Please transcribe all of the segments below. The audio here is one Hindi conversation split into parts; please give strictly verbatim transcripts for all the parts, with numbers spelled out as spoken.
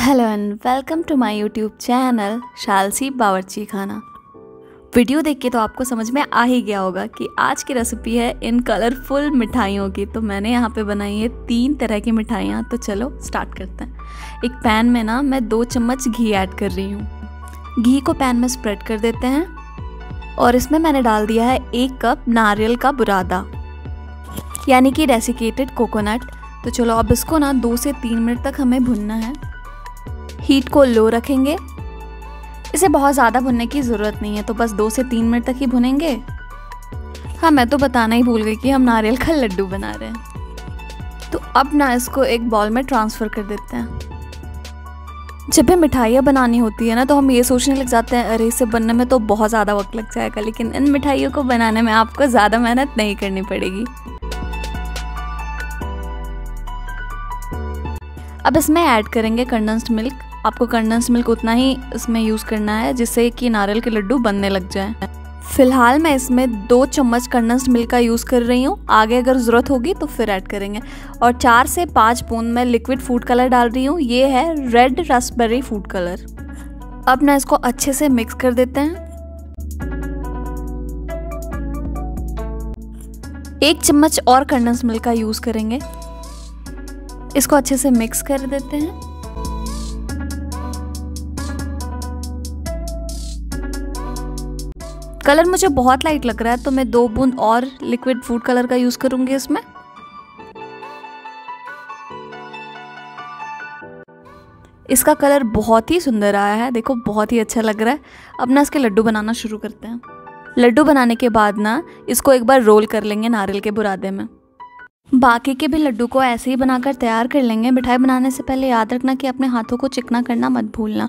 Hello and welcome to my YouTube channel Shalsi Bawarchi Khana. Video देख के तो आपको समझ में आ ही गया होगा कि आज की रेसिपी है इन कलरफुल मिठाइयों की। तो मैंने यहाँ पे बनाई है तीन तरह की मिठाइयाँ। तो चलो स्टार्ट करते हैं। एक पैन में ना मैं दो चम्मच घी ऐड कर रही हूँ। घी को पैन में स्प्रेड कर देते हैं और इसमें मैंने डाल दिया है एक कप नारियल का बुरादा यानी कि डेसिकेटेड कोकोनट। तो चलो अब इसको ना दो से तीन मिनट तक हमें भुनना है। हीट को लो रखेंगे। इसे बहुत ज़्यादा भुनने की ज़रूरत नहीं है, तो बस दो से तीन मिनट तक ही भुनेंगे। हाँ, मैं तो बताना ही भूल गई कि हम नारियल का लड्डू बना रहे हैं। तो अब ना इसको एक बाउल में ट्रांसफ़र कर देते हैं। जब भी मिठाइयाँ बनानी होती है ना तो हम ये सोचने लग जाते हैं अरे इसे बनने में तो बहुत ज़्यादा वक्त लग जाएगा, लेकिन इन मिठाइयों को बनाने में आपको ज़्यादा मेहनत नहीं करनी पड़ेगी। अब इसमें ऐड करेंगे कंडेंस्ड मिल्क। आपको कंडेंस्ड मिल्क उतना ही इसमें यूज़ करना है जिससे कि नारियल के लड्डू बनने लग जाएं। फिलहाल मैं इसमें दो चम्मच कंडेंस्ड मिल्क का यूज़ कर रही हूँ। आगे अगर ज़रूरत होगी तो फिर ऐड करेंगे। और चार से पाँच बूंद मैं लिक्विड फूड कलर डाल रही हूँ। ये है रेड रास्पबेरी फूड कलर। अब ना इसको अच्छे से मिक्स कर देते हैं। एक चम्मच और कंडेंस्ड मिल्क का यूज़ करेंगे। इसको अच्छे से मिक्स कर देते हैं। कलर मुझे बहुत लाइट लग रहा है तो मैं दो बूंद और लिक्विड फूड कलर का यूज करूंगी इसमें। इसका कलर बहुत ही सुंदर आया है, देखो बहुत ही अच्छा लग रहा है। अब ना इसके लड्डू बनाना शुरू करते हैं। लड्डू बनाने के बाद ना इसको एक बार रोल कर लेंगे नारियल के बुरादे में। बाकी के भी लड्डू को ऐसे ही बनाकर तैयार कर लेंगे। मिठाई बनाने से पहले याद रखना कि अपने हाथों को चिकना करना मत भूलना।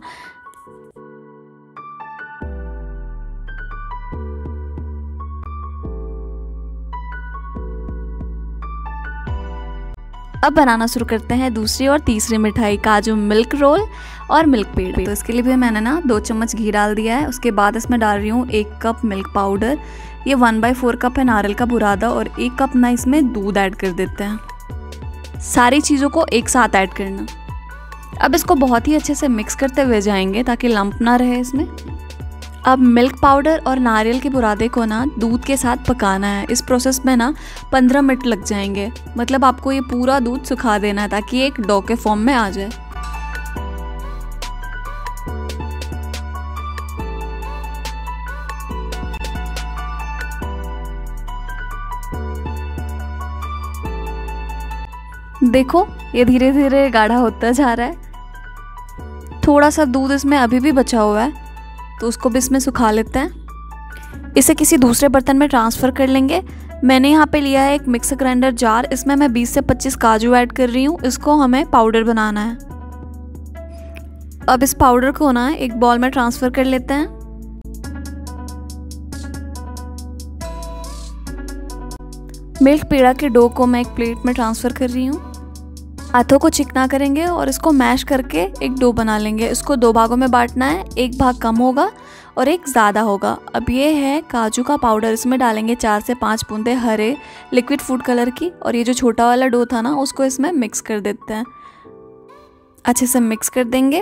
अब बनाना शुरू करते हैं दूसरी और तीसरी मिठाई, काजू मिल्क रोल और मिल्क पेड़ा। तो इसके लिए भी मैंने ना दो चम्मच घी डाल दिया है। उसके बाद इसमें डाल रही हूँ एक कप मिल्क पाउडर। ये वन बाई फोर कप है नारियल का बुरादा और एक कप ना इसमें दूध ऐड कर देते हैं। सारी चीज़ों को एक साथ ऐड करना। अब इसको बहुत ही अच्छे से मिक्स करते हुए जाएंगे ताकि लंप ना रहे इसमें। अब मिल्क पाउडर और नारियल के बुरादे को ना दूध के साथ पकाना है। इस प्रोसेस में ना पंद्रह मिनट लग जाएंगे। मतलब आपको ये पूरा दूध सुखा देना है ताकि एक डो के फॉर्म में आ जाए। देखो ये धीरे धीरे गाढ़ा होता जा रहा है। थोड़ा सा दूध इसमें अभी भी बचा हुआ है तो उसको भी इसमें सुखा लेते हैं। इसे किसी दूसरे बर्तन में ट्रांसफ़र कर लेंगे। मैंने यहाँ पे लिया है एक मिक्सर ग्राइंडर जार। इसमें मैं बीस से पच्चीस काजू ऐड कर रही हूँ। इसको हमें पाउडर बनाना है। अब इस पाउडर को ना एक बॉल में ट्रांसफ़र कर लेते हैं। मिल्क पेड़ा के डो को मैं एक प्लेट में ट्रांसफ़र कर रही हूँ। हाथों को चिकना करेंगे और इसको मैश करके एक डो बना लेंगे। इसको दो भागों में बांटना है, एक भाग कम होगा और एक ज़्यादा होगा। अब ये है काजू का पाउडर। इसमें डालेंगे चार से पाँच बूंदे हरे लिक्विड फूड कलर की। और ये जो छोटा वाला डो था ना उसको इसमें मिक्स कर देते हैं। अच्छे से मिक्स कर देंगे।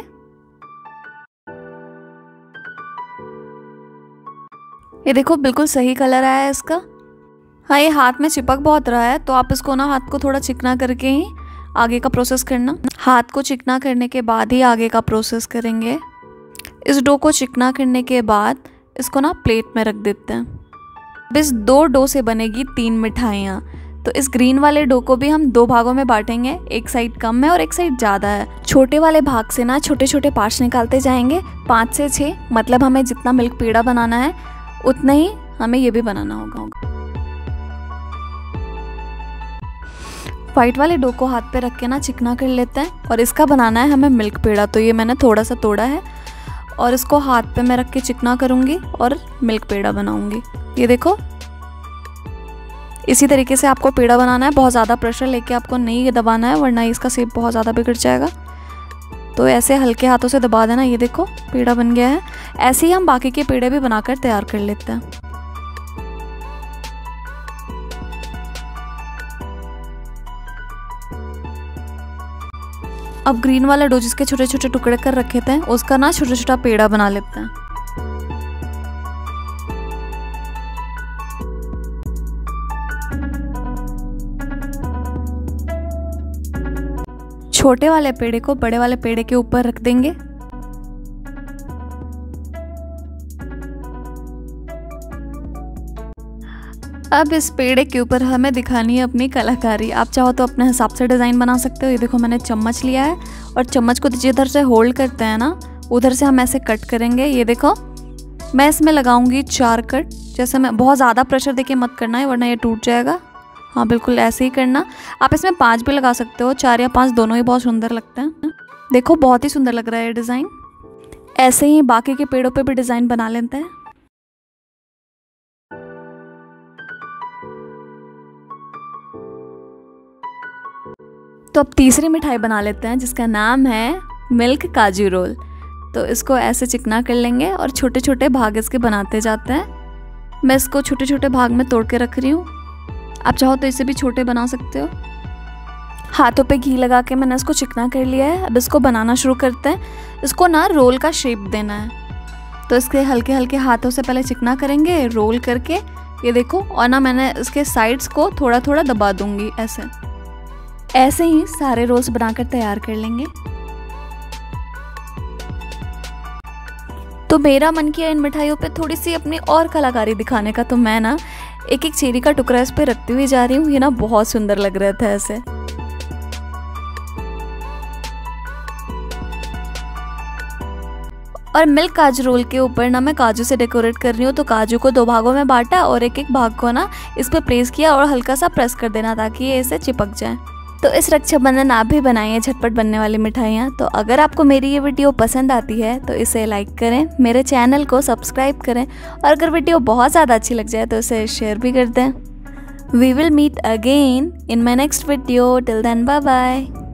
ये देखो बिल्कुल सही कलर आया है इसका। हाँ, ये हाथ में चिपक बहुत रहा है तो आप इसको ना हाथ को थोड़ा चिकना करके ही आगे का प्रोसेस करना। हाथ को चिकना करने के बाद ही आगे का प्रोसेस करेंगे। इस डो को चिकना करने के बाद इसको ना प्लेट में रख देते हैं। अब इस दो डो से बनेगी तीन मिठाइयाँ। तो इस ग्रीन वाले डो को भी हम दो भागों में बांटेंगे। एक साइड कम है और एक साइड ज़्यादा है। छोटे वाले भाग से ना छोटे छोटे पार्ट्स निकालते जाएंगे, पाँच से छः। मतलब हमें जितना मिल्क पेड़ा बनाना है उतना ही हमें ये भी बनाना होगा। वाइट वाले डो को हाथ पे रख के ना चिकना कर लेते हैं और इसका बनाना है हमें मिल्क पेड़ा। तो ये मैंने थोड़ा सा तोड़ा है और इसको हाथ पे मैं रख के चिकना करूँगी और मिल्क पेड़ा बनाऊँगी। ये देखो इसी तरीके से आपको पेड़ा बनाना है। बहुत ज़्यादा प्रेशर लेके आपको नहीं दबाना है वरना इसका शेप बहुत ज़्यादा बिगड़ जाएगा। तो ऐसे हल्के हाथों से दबा देना। ये देखो पेड़ा बन गया है। ऐसे ही हम बाकी के पेड़े भी बनाकर तैयार कर लेते हैं। अब ग्रीन वाला डो जिसके छोटे छोटे टुकड़े कर रखे थे उसका ना छोटा छोटा पेड़ा बना लेते हैं। छोटे वाले पेड़े को बड़े वाले पेड़े के ऊपर रख देंगे। अब इस पेड़े के ऊपर हमें दिखानी है अपनी कलाकारी। आप चाहो तो अपने हिसाब से डिज़ाइन बना सकते हो। ये देखो मैंने चम्मच लिया है और चम्मच को जिधर से होल्ड करते हैं ना उधर से हम ऐसे कट करेंगे। ये देखो मैं इसमें लगाऊंगी चार कट। जैसे मैं बहुत ज़्यादा प्रेशर देके मत करना है वरना ये टूट जाएगा। हाँ बिल्कुल ऐसे ही करना। आप इसमें पाँच भी लगा सकते हो, चार या पाँच दोनों ही बहुत सुंदर लगते हैं। देखो बहुत ही सुंदर लग रहा है ये डिज़ाइन। ऐसे ही बाकी के पेड़ों पे भी डिज़ाइन बना लेते हैं। तो अब तीसरी मिठाई बना लेते हैं जिसका नाम है मिल्क काजू रोल। तो इसको ऐसे चिकना कर लेंगे और छोटे छोटे भाग इसके बनाते जाते हैं। मैं इसको छोटे छोटे भाग में तोड़ के रख रही हूँ। आप चाहो तो इसे भी छोटे बना सकते हो। हाथों पे घी लगा के मैंने इसको चिकना कर लिया है। अब इसको बनाना शुरू करते हैं। इसको ना रोल का शेप देना है तो इसके हल्के हल्के हाथों से पहले चिकना करेंगे रोल करके। ये देखो और ना मैंने इसके साइड्स को थोड़ा थोड़ा दबा दूंगी। ऐसे ऐसे ही सारे रोल्स बनाकर तैयार कर लेंगे। तो मेरा मन किया इन मिठाइयों पे थोड़ी सी अपनी और कलाकारी दिखाने का, तो मैं ना एक एक चेरी का टुकड़ा इस पे रखती हुई जा रही हूँ। ये ना बहुत सुंदर लग रहा था ऐसे। और मिल्क काजू रोल के ऊपर ना मैं काजू से डेकोरेट कर रही हूँ। तो काजू को दो भागों में बांटा और एक एक भाग को ना इस पे प्लेस किया और हल्का सा प्रेस कर देना ताकि ये इसे चिपक जाए। तो इस रक्षाबंधन आप भी बनाइए झटपट बनने वाली मिठाइयाँ। तो अगर आपको मेरी ये वीडियो पसंद आती है तो इसे लाइक करें, मेरे चैनल को सब्सक्राइब करें और अगर वीडियो बहुत ज़्यादा अच्छी लग जाए तो इसे शेयर भी कर दें। We will meet again in my next video. Till then bye bye.